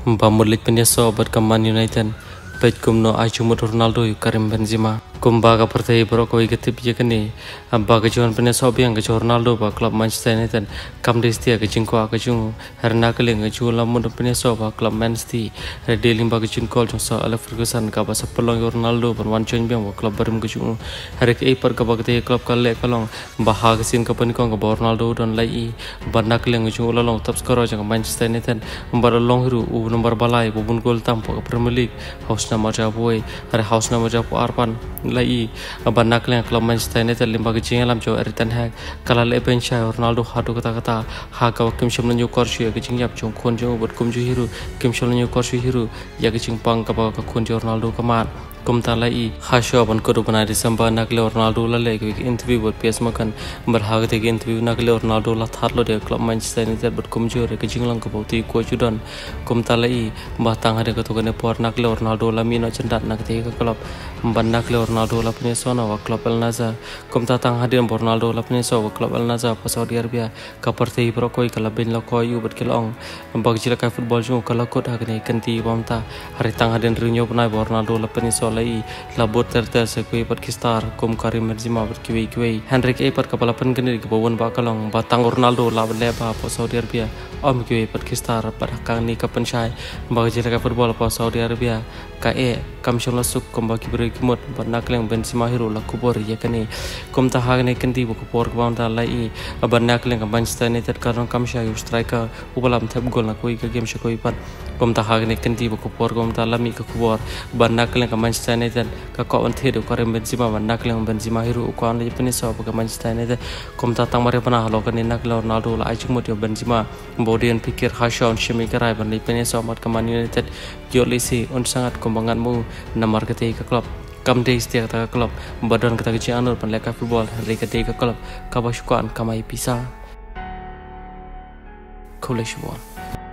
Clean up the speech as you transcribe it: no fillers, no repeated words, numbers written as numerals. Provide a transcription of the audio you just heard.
Bamulik penyeso berkembang United pej kumno ajumut Ronaldo Karim Benzema kumbaga pertai beroko igatip jekani baga juan penyeso biang ke Ronaldo ba klub Manchester United kam destia ke jingko ke jung herna keling ke jula mun penyeso ba klub Man City dealing ba ke jingko jong so ala Ferguson ka ba sepelong Ronaldo ban wan chen biang ba klub barim ke jung hari ke per ka ba ke klub kale kalong ba ha ke sin ka pan ko ba Ronaldo don lai ban keling ke jung long top scorer jang Manchester United bar long hiru u nomor balai bubun gol tampo Premier League house nama Jaboy hari house nama Japo Arpan lai banak leng klub Manchester United limba ke jinga lam jo Ten Hag kala le bencha Ronaldo hadu kata ha ka kim sham nyu korshi ke jing yap jong kon jo bot kum ju hiru kim sham nyu korshi hiru ya ke jing pang ka ba ka kon jo Ronaldo kaman kum talai hasho ban ko bana December nakle Ronaldo la le ke interview bot PS makan berhag te ke interview nakle Ronaldo la tharlo de klub Manchester United bot kum jo re ke jing lang ka bauti ko judon kum talai batang hade ka to ne por nakle Ronaldo la mino cendat nak te ka klub ban nakle Ronaldo la punya sona wa klub El Nassr kum tatang hadir Ronaldo la punya so wa klub El Nassr pa Saudi Arabia ka partai pro koi kala ben la koi u bot kelong bag jila ka football jo kala kot ha ne kanti bamta hari tang hadir rinyo panai Ronaldo la punya so lai labot terter se kui pat kistar kum Karim Benzema bot kiwi Henrik e pat kapala pen geni ke bawon ba kalong batang Ronaldo la le ba pa Saudi Arabia om kiwi pat kistar pat kang ni ka penchai bag jila ka football pa Saudi Arabia ka e kam shon la suk kum ba kibre kimot bat nakleng Benzema hero la kubor ye kani kum ta ha ne kanti bu kubor ba ta lai ban nakleng ka Manchester United karong kam sha striker ubalam thep gol na koi ka game sha koi pat kum ta ha ne kanti bu kubor kum ta lami ka kubor ban nakleng ka Manchester United ka ko on the do Karim Benzema ban nakleng Benzema hero ko an le pani so ka Manchester United kum ta tang mare pana halo kan nakle Ronaldo la ajung mot yo Benzema bodian pikir hasha on shimi karai ban le pani so mat ka Man United yo lisi on sangat kumbanganmu namar kete ka klub kam de setiap kata klub badan kata kecil anur pan leka football hari kete ka klub kabashukan kamai pisa College 1